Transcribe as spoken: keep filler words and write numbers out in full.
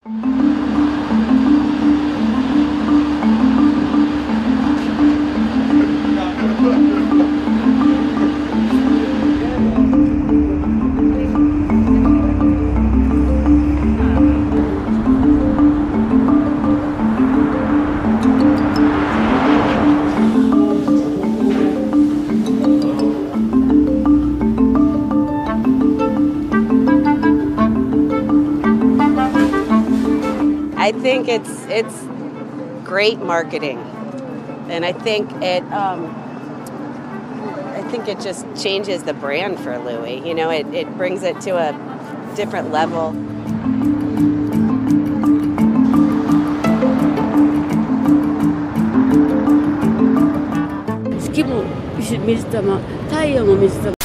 I think it's it's great marketing, and I think it um, I think it just changes the brand for Louis. You know, it, it brings it to a different level. 月も水玉、太陽も水玉。